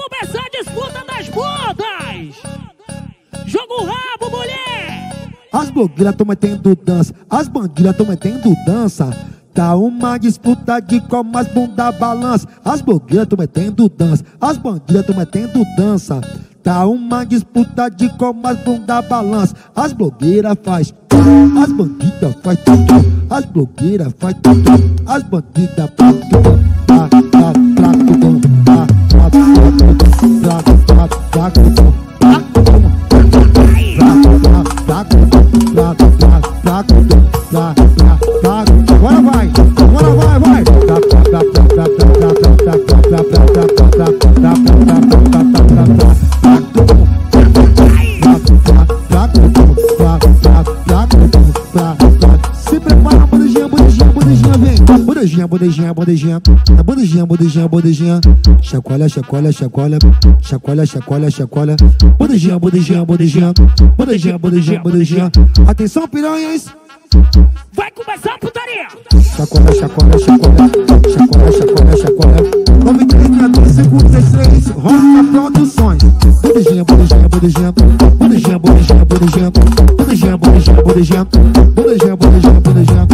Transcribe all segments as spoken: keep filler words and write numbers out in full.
começar a disputa das putas. Joga o rabo, mulher. As blogueiras tão metendo dança, as bandidas tão metendo dança. Tá uma disputa de qual mais bunda balança. As blogueiras tão metendo dança, as bandidas tão metendo dança. Tá uma disputa de qual mais bunda balança. As blogueiras faz, as bandidas faz tudo. As blogueiras faz tudo, as bandidas faz tudo. Tá, tá, tá tudo, tá, tá, tá tudo, tá, tá, tá tudo, tá tudo, tá, tá, tá tudo, tá, tá, tá tudo, tá, tá, tá. Agora vai, agora vai, vai. Tá, tá, tá, tá, tá, tá, tá, tá, tá, tá, tá, se prepara, bodejinha, bodejinha, bodejinha, vem. Bodejinha, bodejinha, bodejinha, bodejinha, bodejinha, bodejinha. Chacoalha, chacoalha, chacoalha, chacoalha, chacoalha, chacoalha. Bodejinha, bodejinha, bodejinha, bodejinha, bodejinha, bodejinha. Atenção, piranhas. Vai começar a putaria. Chacoalha, chacoalha, chacoalha, chacoalha, chacoalha, chacoalha. nove três seis dois cinco seis, Roca Produções. Bodejinha, bodejinha, bodejinha, bodejinha, bodejinha, bodejinha, bodejinha, bodejinha, bodejinha, bodejinha, bodejinha, bodejinha.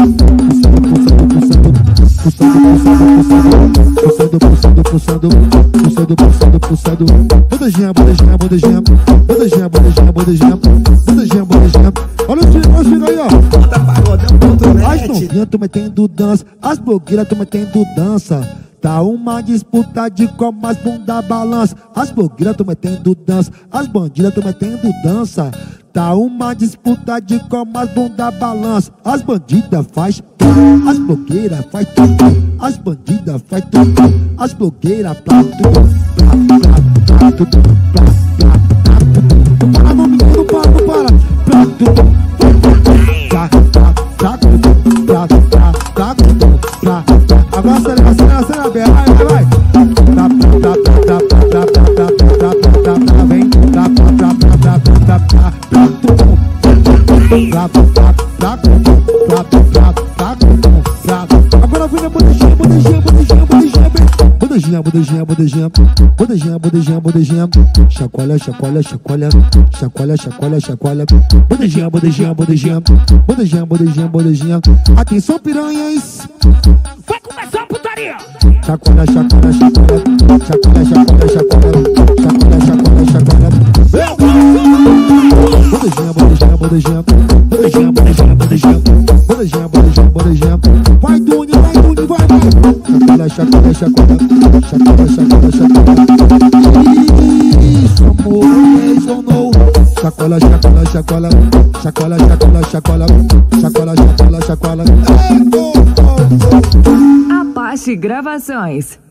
Pulsando, pulsando, pulsando, pulsando, pulsando, pulsando, pulsando, pulsando. Bodejinha, bodejinha, bodejinha, bodejinha, bodejinha, bodejinha, bodejinha, bodejinha. Olha o tiro, olha o tiro aí, ó. As novinhas tão metendo dança, as blogueiras tão metendo dança. Tá uma disputa de qual mais bunda balança. As blogueiras tão metendo dança, as bandidas tão metendo dança. Tá uma disputa de qual mais bunda balança. As bandidas faz tudo, as blogueiras faz tudo, as bandidas faz tudo, as blogueiras plá tudo, plá, plá, plá tudo, plá, plá, plá tudo. Não para, não, menino, não para, não para, plá tudo, plá, plá, plá tudo, plá, plá, plá tudo, plá, plá. Agora acelera, acelera, acelera, vai, vai, vai. Plá, plá, plá, plá, plá, plá, plá, plá, plá, plá, plá, plá, vem. Plá, plá, plá, plá, plá, plá, plá, plá, plá tudo. Plá, plá, plá, plá tudo, plá, plá, plá tudo, plá. Agora vem na bodejinha, bodejinha, bodejinha, bodejinha, vem. Bodejinha, bodejinha, bodejinha, bodejinha, bodejinha, bodejinha. Chacoalha, chacoalha, chacoalha, chacoalha, chacoalha, chacoalha. Bodejinha, bodejinha, bodejinha, bodejinha, bodejinha, bodejinha. Atenção, piranhas. Vai começar a putaria. Chacoalha, chacoalha, chacoalha, chacoalha, chacoalha, chacoalha, chacoalha, chacoalha, chacoalha. Bodejinha, bodejinha, bodejinha, bodejinha, bodejinha, bodejinha, bodejinha, bodejinha, bodejinha. Vai, Duni, vai, Duni, vai, vai. Chacoalha, chacoalha, chacoalha, chacoalha, chacoalha, chacoalha. Isso, amor, yes or no? Chacoalha, chacoalha, chacoalha, chacoalha, chacoalha, chacoalha, chacoalha, chacoalha, chacoalha. Apache Gravações.